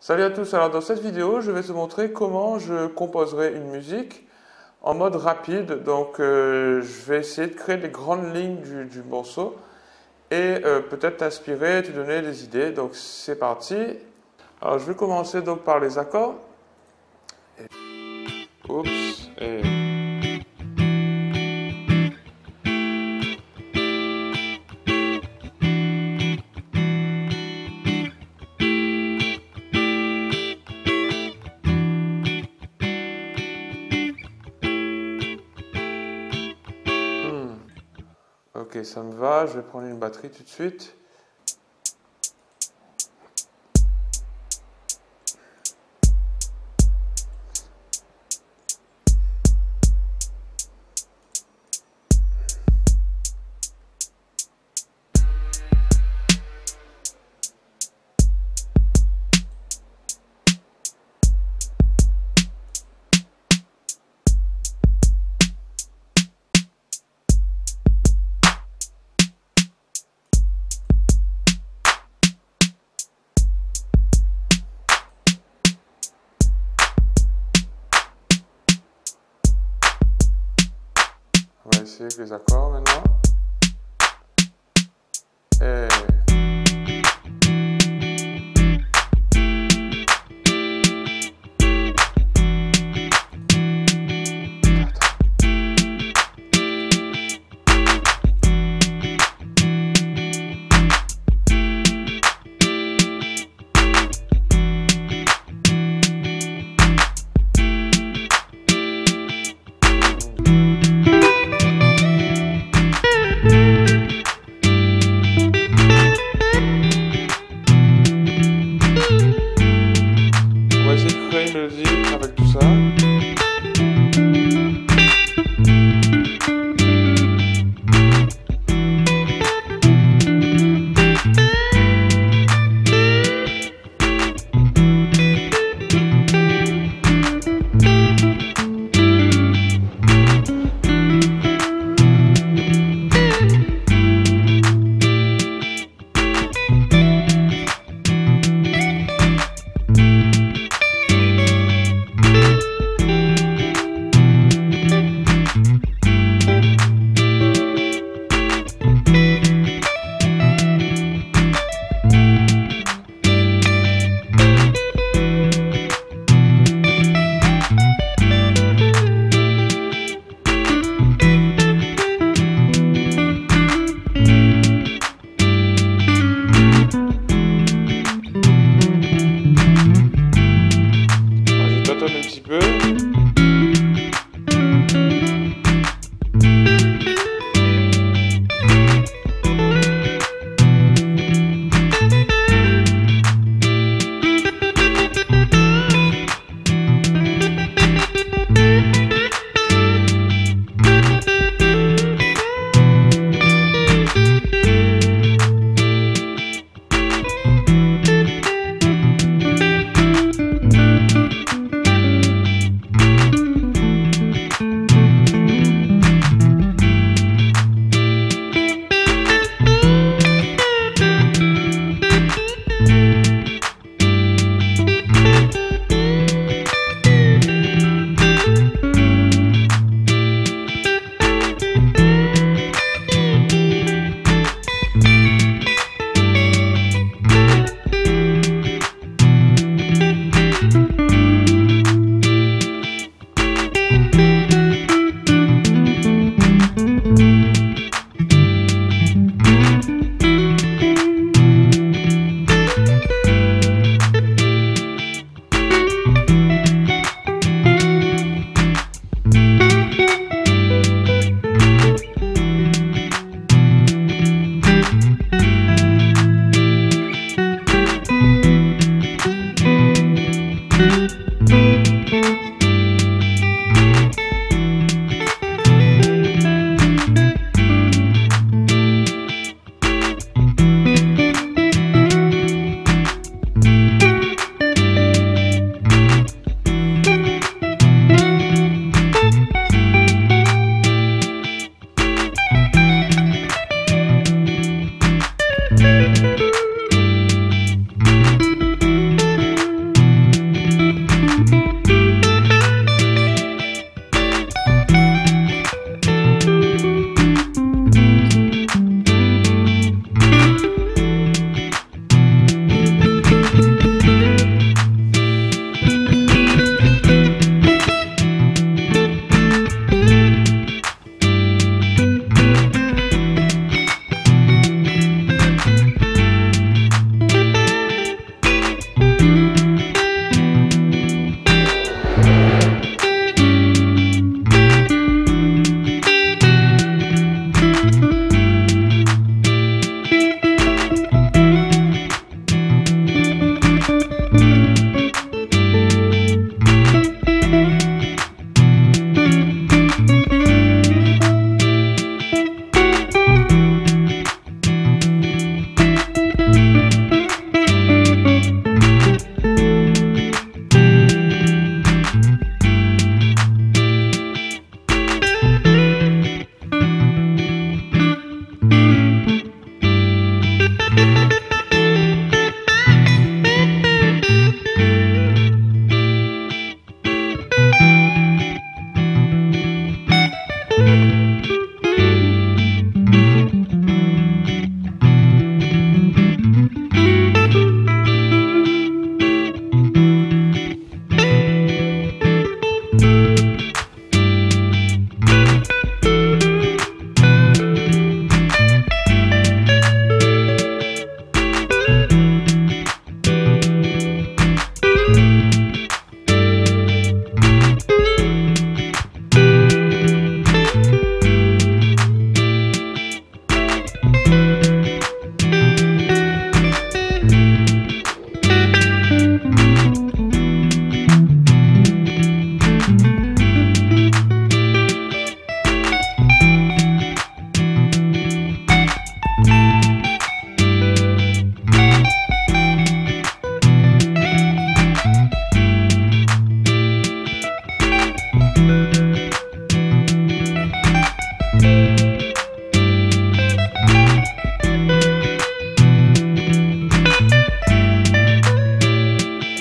Salut à tous, alors dans cette vidéo je vais te montrer comment je composerai une musique en mode rapide. Donc je vais essayer de créer les grandes lignes du morceau et peut-être t'inspirer, te donner des idées. Donc c'est parti. Alors je vais commencer donc par les accords. Oups, et... Ok, ça me va, je vais prendre une batterie tout de suite. On va essayer avec les accords maintenant. Et... avec tout ça.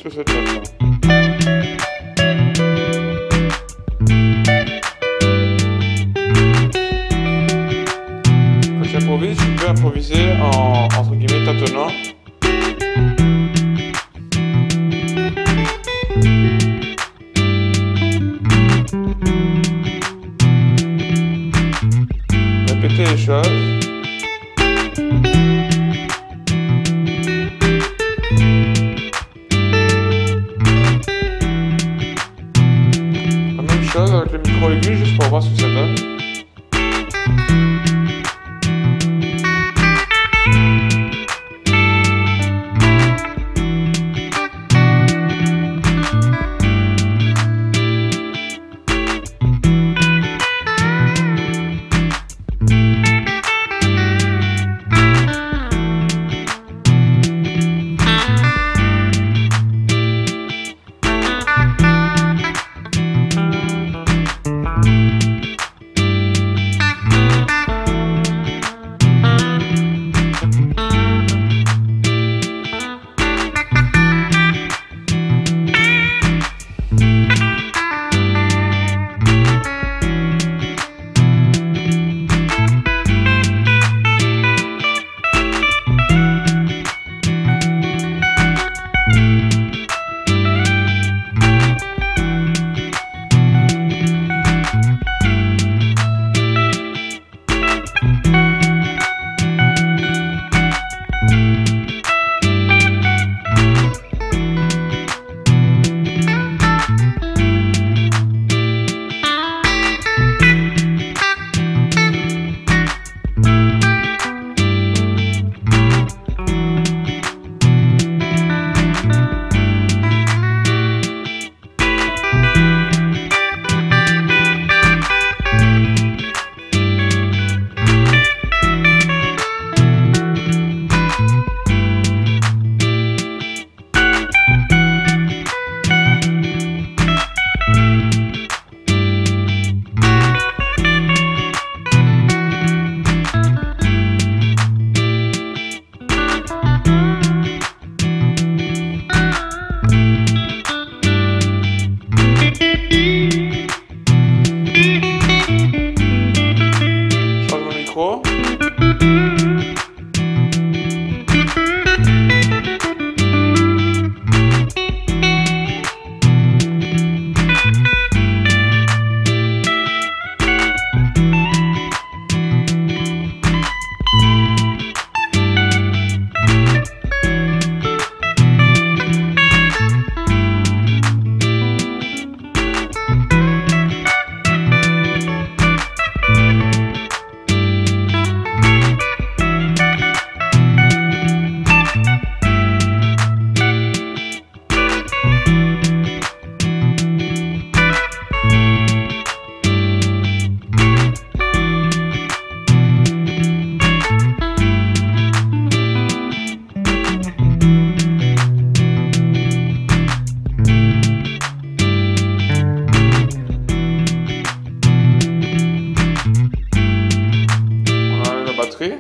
sur cette plateforme. Quand j'improvise, je peux improviser en entre guillemets tâtonnant. Répéter les choses. La même chose avec le micro aigu, juste pour voir ce que ça donne. Batterie.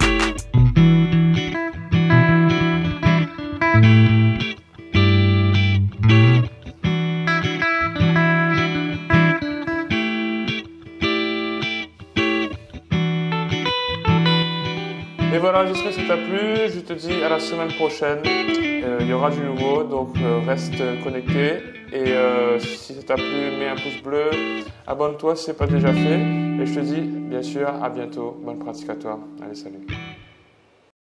Et voilà, j'espère que ça t'a plu. Je te dis à la semaine prochaine. Il y aura du nouveau, donc reste connecté. Et si ça t'a plu, mets un pouce bleu. Abonne-toi si ce n'est pas déjà fait. Et je te dis, bien sûr, à bientôt. Bonne pratique à toi. Allez, salut.